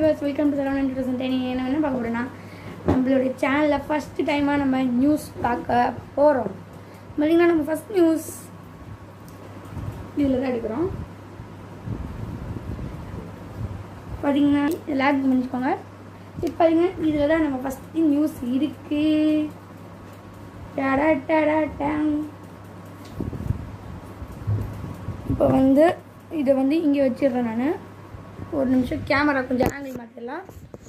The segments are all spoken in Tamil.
viewers, welcome to SARAVANAN 2010. என்ன பார்க்க போறோம்னா நம்மளுடைய சேனல்ல ஃபர்ஸ்ட் டைமா நம்ம நியூஸ் பார்க்க போறோம். மலிங்கனா நம்ம ஃபர்ஸ்ட் நியூஸ் இதுல தான் எடுக்கிறோம். பாத்தீங்கன்னா லாக் பண்ணிக்கோங்க. இப்போ பாருங்க இதுல தான் நம்ம ஃபர்ஸ்ட் நியூஸ் இருக்கு. டடா டடா டாங். இப்போ வந்து இதை வந்து இங்கே வச்சிடுறேன். நான் ஒரு நிமிஷம் கேமரா கொஞ்சம் ஆங்கிள் மாற்றிடலாம்.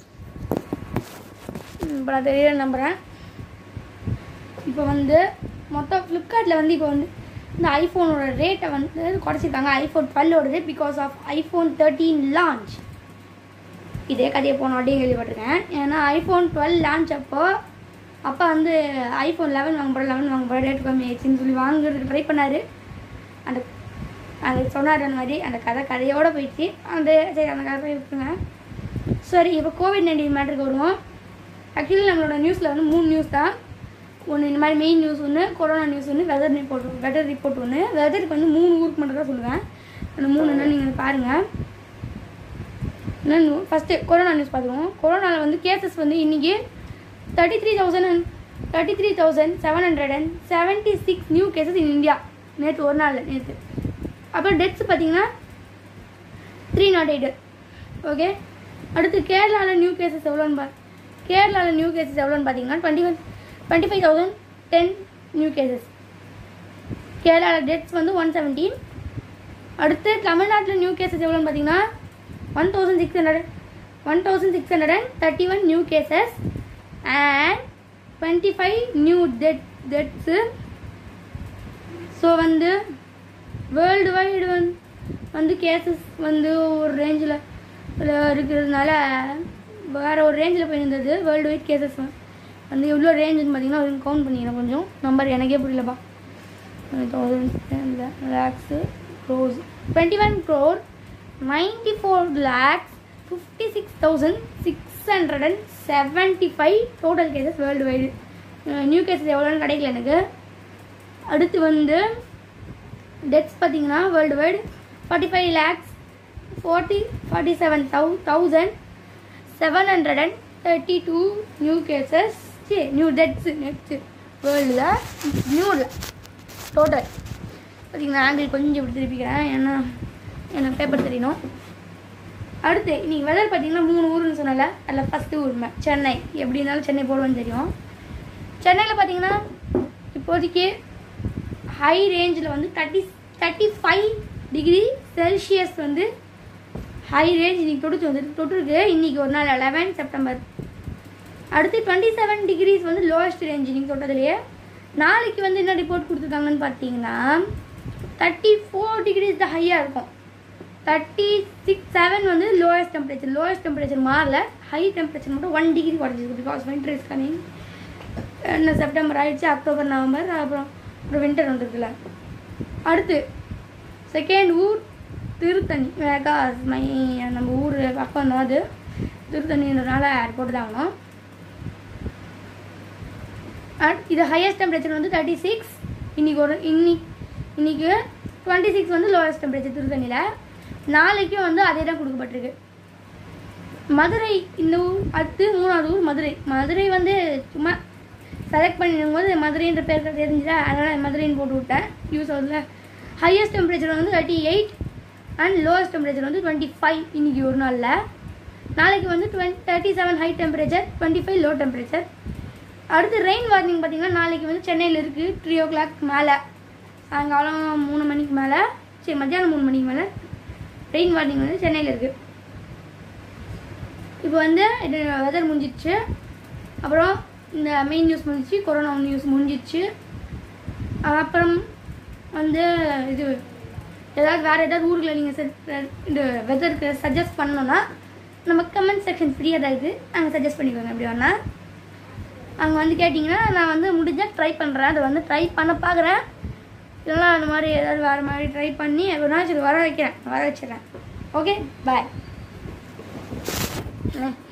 இப்போ நான் தெரியல நம்புகிறேன். இப்போ வந்து மொத்தம் ஃப்ளிப்கார்ட்டில் வந்து இப்போ வந்து இந்த ஐஃபோனோட ரேட்டை வந்து குறைச்சிருக்காங்க. ஐஃபோன் 12ஓடது பிகாஸ் ஆஃப் ஐஃபோன் 13 லான்ச். இதே கதையை போன அப்படியே கேள்விப்பட்டிருக்கேன். ஏன்னா ஐஃபோன் 12 லான்ச் அப்போ வந்து ஐஃபோன் 11 வாங்க போகிறேன் 11 வாங்க போகிறேன் ரேட் கம்மி ஆயிடுச்சுன்னு சொல்லி வாங்குறதுக்கு ட்ரை பண்ணார். அந்த சொன்னார் அந்த மாதிரி அந்த கதையோடு போயிடுச்சு. சரி அந்த கதை இருக்குங்க. சரி இப்போ கோவிட்-19 மேட்டருக்கு வருவோம். ஆக்சுவலி நம்மளோட நியூஸில் வந்து 3 நியூஸ் தான். ஒன்று இந்த மாதிரி மெயின் நியூஸ் ஒன்று, கொரோனா நியூஸ் ஒன்று, வெதர் ரிப்போர்ட் ஒன்று. வெதருக்கு வந்து 3 ஊருக்கு மட்டும் தான் சொல்லுவேன். அந்த 3 என்ன நீங்கள் பாருங்கள். என்னன்னு ஃபஸ்ட்டு கொரோனா நியூஸ் பார்த்துருவோம். கொரோனாவில் வந்து கேசஸ் வந்து இன்றைக்கி 33,776 நியூ கேசஸ் இன் இந்தியா. நேற்று ஒரு நாள் நேற்று. அப்புறம் டெத்ஸ் பார்த்தீங்கன்னா 308. ஓகே, அடுத்து கேரளாவில் நியூ கேசஸ் எவ்வளோன்னு பார்த்தீங்கன்னா 25,010 நியூ கேசஸ். கேரளாவில் டெத்ஸ் வந்து 117. அடுத்து தமிழ்நாட்டில் நியூ கேசஸ் எவ்வளோன்னு பார்த்தீங்கன்னா 1,631 new cases and 25 new deaths. So வந்து வேர்ல்டு வைடு வந்து கேசஸ் வந்து ஒரு ரேஞ்சில் இருக்கிறதுனால வேறு ஒரு ரேஞ்சில் போயிருந்தது. வேர்ல்டு வைட் கேசஸ் வந்து எவ்வளோ ரேஞ்சுன்னு பார்த்தீங்கன்னா கவுண்ட் பண்ணிக்கிறேன். கொஞ்சம் நம்பர் எனக்கே புரியலப்பா. 1000 lakhs crores 21 crore 94,56,675 total cases world wide. New cases எவ்வளோன்னு கிடைக்கல எனக்கு. அடுத்து வந்து டெத்ஸ் பார்த்தீங்கன்னா world wide 45,47,732 new cases. New deaths next வேர்ல்டில் நியூவில் டோட்டல் பார்த்தீங்கன்னா ஆங்கிள் கொஞ்சம் இப்படி திருப்பிக்கிறேன். ஏன்னா எனக்கு பேப்பர் தெரியணும். அடுத்து இன்றைக்கி வெதர் பார்த்தீங்கன்னா 3 ஊருன்னு சொன்னால அதில் ஃபஸ்ட்டு ஊருமே சென்னை. எப்படி இருந்தாலும் சென்னை போடுவேன்னு தெரியும். சென்னையில் பார்த்தீங்கன்னா இப்போதைக்கு ஹை ரேஞ்சில் வந்து 35 டிகிரி செல்சியஸ் வந்து ஹை ரேஞ்ச் இன்றைக்கி தொட்டுருக்கு. இன்றைக்கி ஒரு நாள் 11 செப்டம்பர். அடுத்து 27 டிகிரிஸ் வந்து லோவஸ்ட் ரேஞ்ச் இன்றைக்கி தொட்டதுலேயே. நாளைக்கு வந்து என்ன ரிப்போர்ட் கொடுத்துருக்காங்கன்னு பார்த்தீங்கன்னா 34 டிகிரிஸ் தான் ஹையாக இருக்கும். 36-7 வந்து லோவஸ்ட் டெம்பரேச்சர் மாறல. ஹை டெம்பரேச்சர் மட்டும் 1 டிகிரி குறைஞ்சிருக்கு. Because winter is coming. என்ன செப்டம்பர் ஆகிடுச்சு, அக்டோபர் நவம்பர் அப்புறம் வின்டர் வந்துருக்குல்ல. அடுத்து செகண்ட் ஊர் திருத்தணி. நம்ம ஊர் பக்கம் தான் அது. திருத்தணின்றதுனால ரிப்போர்ட் தான் ஆகணும். இது ஹையஸ்ட் டெம்பரேச்சர் வந்து 36. இன்னைக்கு 26 வந்து லோவஸ்ட் டெம்பரேச்சர் திருத்தணியில். நாளைக்கும் வந்து அதே தான் கொடுக்கப்பட்டிருக்கு. மதுரை இந்த ஊர். அடுத்து 3வது ஊர் மதுரை வந்து சும்மா செலக்ட் பண்ணிடும்போது மதுரைன்ற பேர் தெரிஞ்சுதா, அதனால் மதுரைன்னு போட்டு விட்டேன். யூஸ் ஆகுதுல. ஹையஸ்ட் டெம்பரேச்சர் வந்து 38 அண்ட் லோவஸ்ட் டெம்பரேச்சர் வந்து 25 இன்றைக்கி ஒரு நாளில். நாளைக்கு வந்து 37 ஹை டெம்பரேச்சர், 25 லோ டெம்பரேச்சர். அடுத்து ரெயின் வார்னிங் பார்த்திங்கன்னா நாளைக்கு வந்து சென்னையில் இருக்குது 3 o'clock மேலே, சாயங்காலம் 3 மணிக்கு மேலே, மத்தியானம் 3 மணிக்கு மேலே ரெயின் வார்னிங் வந்து சென்னையில் இருக்குது. இப்போ வந்து இது வெதர் முடிஞ்சிடுச்சு. அப்புறம் இந்த மெயின் நியூஸ் முடிஞ்சிச்சு, கொரோனா நியூஸ் முடிஞ்சிடுச்சு. அப்புறம் வந்து இது வேறு ஏதாவது ஊரில் நீங்கள் இந்த வெதருக்கு சஜஸ்ட் பண்ணணுன்னா நம்ம கமெண்ட் செக்ஷன் ஃப்ரீயாக தான் இருக்குது. அங்கே சஜஸ்ட் பண்ணிக்கோங்க. எப்படி வேணால் அங்கே வந்து கேட்டிங்கன்னா நான் வந்து முடிஞ்சால் ட்ரை பண்ணுறேன். அதை வந்து ட்ரை பண்ண பார்க்குறேன். இதெல்லாம் அந்த மாதிரி ஏதாவது வேறு மாதிரி ட்ரை பண்ணி வர வச்சிடுறேன். ஓகே, பாய்.